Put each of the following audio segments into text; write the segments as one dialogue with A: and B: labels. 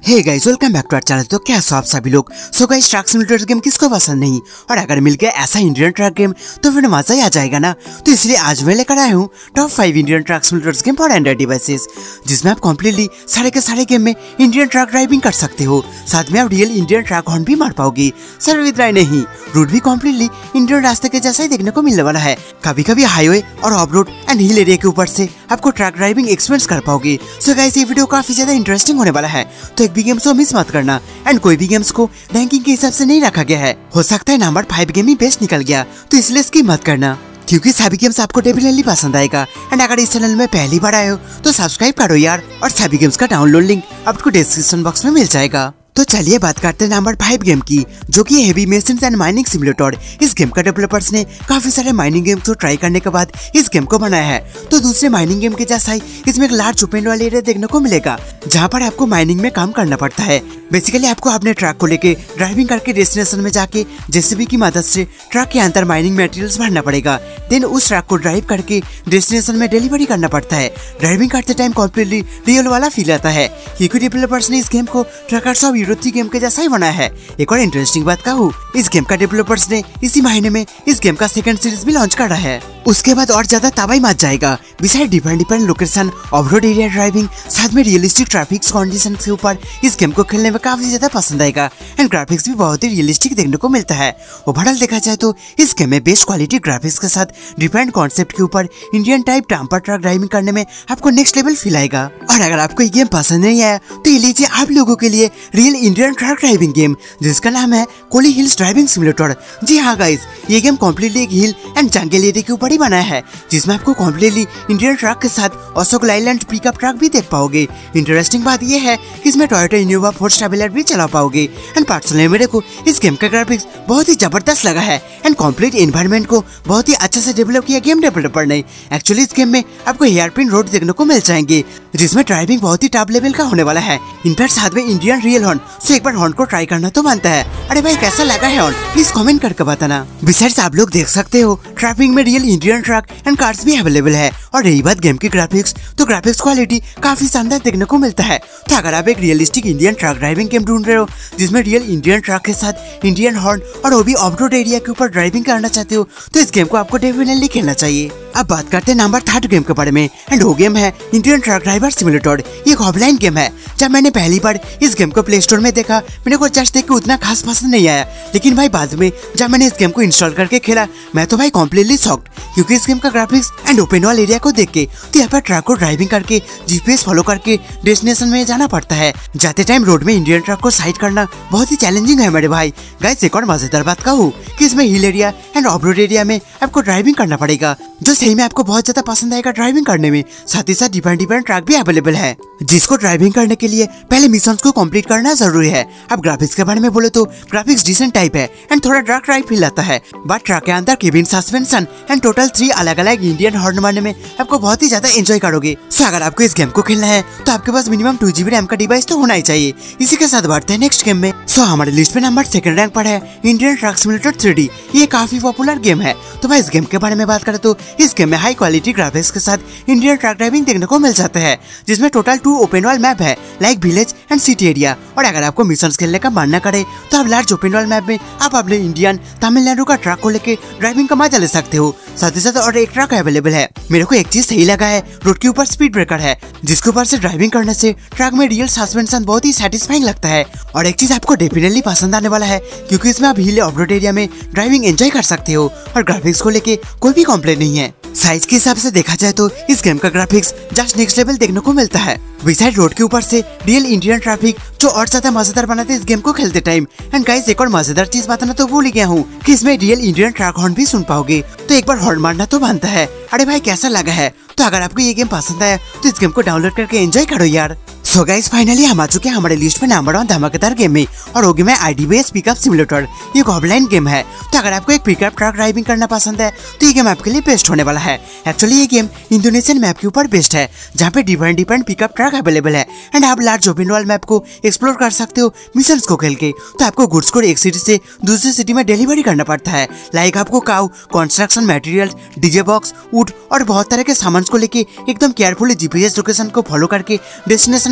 A: Hey guys, welcome back to our channel. तो कैसे आप सभी लोग। So guys, truck simulator game किसको पसंद नहीं, और अगर मिल गया ऐसा इंडियन ट्रक गेम तो फिर मजा ही आ जाएगा ना। तो इसलिए आज मैं लेकर आया हूँ top 5 Indian truck simulators game for Android devices, जिसमें आप कम्प्लीटली सारे के सारे गेम में इंडियन ट्रक ड्राइविंग कर सकते हो। साथ में आप रियल इंडियन ट्रक हॉर्न भी मार पाओगे। सर विद्राय नहीं, रूट भी कम्प्लीटली इंडियन रास्ते के जैसा ही देखने को मिलने वाला है। कभी कभी हाईवे और off road and hill area के ऊपर से आपको ट्रक ड्राइविंग एक्सपीरियंस कर पाओगे। सो गाइस, ये वीडियो काफी ज्यादा इंटरेस्टिंग होने वाला है, तो एक भी गेम्स को मिस मत करना। एंड कोई भी गेम्स को रैंकिंग के हिसाब से नहीं रखा गया है। हो सकता है नंबर 5 गेम ही बेस्ट निकल गया, तो इसलिए स्किप मत करना, क्योंकि सभी गेम्स आपको डेफिनेटली पसंद आएगा। एंड अगर इस चैनल में पहली बार आए हो तो सब्सक्राइब करो यार, और सभी गेम्स का डाउनलोड लिंक आपको डिस्क्रिप्शन बॉक्स में मिल जाएगा। तो चलिए बात करते हैं नंबर 5 गेम की, जो कि heavy machines and mining simulator. इस गेम का डेवलपर्स ने काफी सारे माइनिंग गेम्स को ट्राई करने के बाद इस गेम को बनाया है। तो दूसरे माइनिंग गेम के जैसा ही इसमें एक लार्ज ओपन वाला एरिया देखने को मिलेगा, जहाँ पर आपको माइनिंग में काम करना पड़ता है। बेसिकली आपको अपने ट्रक को लेके ड्राइविंग करके डेस्टिनेशन में जाके जेसीबी की मदद से ट्रक के अंदर माइनिंग मटेरियल्स भरना पड़ेगा। देन उस ट्रक को ड्राइव करके डेस्टिनेशन में डिलीवरी करना पड़ता है। ड्राइविंग करते टाइम कम्प्लीटली रियल वाला फील आता है, क्योंकि डेवलपर्स ने इस गेम को ट्रकर्स ऑफ यूरो 3 गेम के जैसा ही बनाया है। एक और इंटरेस्टिंग बात कहूँ, इस गेम का डेवलपर्स ने इसी महीने में इस गेम का सेकंड सीरीज भी लॉन्च करा है। उसके बाद और ज्यादा तबाही मच जाएगा। Beside different location, off road area driving, साथ में रियलिस्टिक ट्रैफिक कंडीशन के ऊपर इस गेम को खेलने में काफी ज्यादा पसंद आएगा। एंड ग्राफिक्स भी बहुत ही रियलिस्टिक देखने को मिलता है। ओवरऑल देखा जाए तो इस गेम में बेस्ट क्वालिटी ग्राफिक्स के साथ डिफरेंट कॉन्सेप्ट के ऊपर Indian type dumper truck driving करने में आपको नेक्स्ट लेवल फील आएगा। और अगर आपको ये गेम पसंद नहीं आया तो ये लीजिए आप लोगों के लिए real Indian truck driving game, जिसका नाम है कोली हिल्स ड्राइविंग सिमुलेटर। जी हाँ गाइस, ये गेम कम्प्लीटली एक हिल एंड जंगल एरिया के ऊपर ही बनाया है, जिसमें आपको कम्प्लीटली इंडियन ट्रक के साथ अशोक लाइलैंड पिकअप ट्रक भी देख पाओगे। इंटरेस्टिंग बात यह है कि इसमें टोयोटा इनोवा 4 ट्रैवलर भी चला पाओगे। एंड पर्सनली मेरे को इस गेम का ग्राफिक्स बहुत ही जबरदस्त लगा है। एंड कंप्लीट एनवायरनमेंट को बहुत ही अच्छे से डेवलप किया गेम डेवलपर ने। एक्चुअली इस गेम में आपको हेयरपिन रोड देखने को मिल जाएंगे, जिसमें ड्राइविंग बहुत ही टफ लेवल का होने वाला है। इनफैक्ट साथ में इंडियन रियल हॉर्न, सो एक बार हॉर्न को ट्राई करना तो बनता है। अरे भाई, कैसा लगा है हॉर्न, प्लीज कमेंट करके बताना। बिसाइड्स आप लोग देख सकते हो ट्रैफिक में real Indian truck and cars भी अवेलेबल है। और रही बात गेम की ग्राफिक्स, तो ग्राफिक्स क्वालिटी काफी शानदार देखने को मिलता है। तो अगर आप एक realistic Indian truck driving game ढूंढ रहे हो, जिसमें रियल इंडियन ट्रक के साथ इंडियन हॉर्न और वो भी ऑफ रोड एरिया के ऊपर ड्राइविंग करना चाहते हो, तो इस गेम को आपको डेफिनेटली खेलना चाहिए। अब बात करते हैं नंबर 3 गेम के बारे में। एंड वो गेम है इंडियन ट्रक ड्राइवर सिमुलेटर। ये एक ऑफलाइन गेम है। जब मैंने पहली बार इस गेम को प्ले स्टोर में देखा, मेरे को जस्ट देख के उतना खास पसंद नहीं आया। लेकिन भाई बाद में जब मैंने इस गेम को इंस्टॉल करके खेला, मैं तो भाई कम्प्लीटली शॉक्ड, क्योंकि इस गेम का graphics and open world area को देख के तो यहाँ पर ट्रक को ड्राइविंग करके जीपीएस फॉलो करके डेस्टिनेशन में जाना पड़ता है। जाते टाइम रोड में इंडियन ट्रक को साइड करना बहुत ही चैलेंजिंग है मेरे भाई। गाइस, एक और मजेदार बात कहूँ कि इसमें hill area and off road area में आपको ड्राइविंग करना पड़ेगा, जो सही में आपको बहुत ज्यादा पसंद आएगा ड्राइविंग करने में। साथ ही साथ डिफरेंट ट्रक भी अवेलेबल है, जिसको ड्राइविंग करने के लिए पहले मिशन को कंप्लीट करना जरूरी है। अब ग्राफिक्स के बारे में बोले तो ग्राफिक्स डिसेंट टाइप है एंड थोड़ा डार्क टाइप फील आता है, बट ट्रक के अंदर केबिन सस्पेंशन एंड टोटल 3 अलग अलग इंडियन हॉर्न मारने में आपको बहुत ही ज्यादा एंजॉय करोगे। सो अगर आपको इस गेम को खेलना है तो आपके पास मिनिमम 2 GB रैम का डिवाइस तो होना ही चाहिए। इसी के साथ बढ़ते हैं नेक्स्ट गेम में। सो हमारे लिस्ट में नंबर 2 रैंक पर है इंडियन ट्रक सिमुलेटर 3D। ये काफी पॉपुलर गेम है। तो भाई इस गेम के बारे में बात करें तो इस गेम में हाई क्वालिटी ग्राफिक्स के साथ इंडियन ट्रक ड्राइविंग देखने को मिल जाता है, जिसमें टोटल 2 ओपन वर्ल्ड मैप है, like village and city area. और अगर आपको मिशन खेलने का मन न करे तो आप लार्ज ओपन वर्ल्ड मैप में आप अपने इंडियन तमिलनाडु का ट्रक को लेके ड्राइविंग का मजा ले सकते हो। साथ ही साथ और एक ट्रक अवेलेबल है। मेरे को एक चीज सही लगा है, रोड के ऊपर स्पीड ब्रेकर है, जिसके ऊपर से ड्राइविंग करने से ट्रक में रियल सस्पेंशन बहुत ही सेटिस्फाइंग लगता है। और एक चीज आपको डेफिनेटली पसंद आने वाला है, क्योंकि इसमें आप हिल ऑफ रोड एरिया में ड्राइविंग एंजॉय कर सकते हो। और ग्राफिक्स को लेके कोई भी कॉम्प्लेन नहीं है। साइज के हिसाब से देखा जाए तो इस गेम का ग्राफिक्स जस्ट नेक्स्ट लेवल देखने को मिलता है। बिसाइड रोड के ऊपर से रियल इंडियन ट्रैफिक, जो और ज्यादा मजेदार बनाते इस गेम को खेलते टाइम। एंड गाइस, एक और मजेदार चीज बताना तो भूल ही गया हूँ कि इसमें रियल इंडियन ट्रक हॉर्न भी सुन पाओगे, तो एक बार हॉर्न मारना तो बनता है। अरे भाई, कैसा लगा है? तो अगर आपको ये गेम पसंद आया तो इस गेम को डाउनलोड करके एंजॉय करो यार। सो गाइस, फाइनली हम आ चुके हैं हमारे लिस्ट में नंबर 1 धमाकेदार गेम में, और वो गेम है IDBS पिकअप सिमुलेटर। ये एक ऑफलाइन गेम है। तो अगर आपको एक पिकअप ट्रक ड्राइविंग करना पसंद है तो ये गेम आपके लिए बेस्ट होने वाला है। एक्चुअली ये गेम इंडोनेशियन मैप के ऊपर बेस्ड है, जहाँ पे डिफरेंट पिकअप ट्रक अवेलेबल है। एंड आप लार्ज ओपन वर्ल्ड मैप को एक्सप्लोर कर सकते हो मिशन को खेल के। तो आपको गुड्स को एक सिटी से दूसरी सिटी में डिलीवरी करना पड़ता है, लाइक आपको cow, construction material, DJ box, wood और बहुत तरह के सामान को लेके एकदम केयरफुली जीपीएस लोकेशन को फॉलो करके डेस्टिनेशन में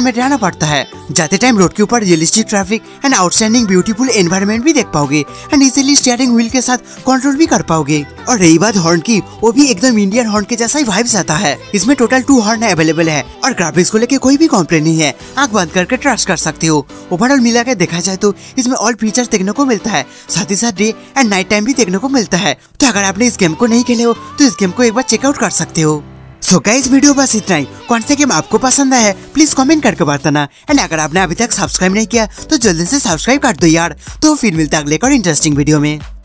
A: में रहना पड़ता है। जाते टाइम रोड के ऊपर realistic traffic and outstanding beautiful environment भी देख पाओगे एंड इजीली स्टीयरिंग व्हील के साथ कंट्रोल भी कर पाओगे। और रही बात हॉर्न की, वो भी एकदम इंडियन हॉर्न के जैसा ही वाइब्स आता है। इसमें टोटल 2 हॉर्न अवेलेबल है और ग्राफिक्स को लेके कोई भी कॉम्प्लेन नहीं है, आंख बंद करके ट्रस्ट कर सकते हो। ओवरऑल मिला के देखा जाए तो इसमें ऑल फीचर्स देखने को मिलता है, साथ ही साथ डे एंड नाइट टाइम भी देखने को मिलता है। तो अगर आपने इस गेम को नहीं खेले हो तो इस गेम को एक बार चेकआउट कर सकते हो। सो गाइस, वीडियो बस इतना ही। कौन सा गेम आपको पसंद आया है प्लीज कमेंट करके बताना एंड अगर आपने अभी तक सब्सक्राइब नहीं किया तो जल्दी से सब्सक्राइब कर दो यार। तो फिर मिलता है अगले और इंटरेस्टिंग वीडियो में।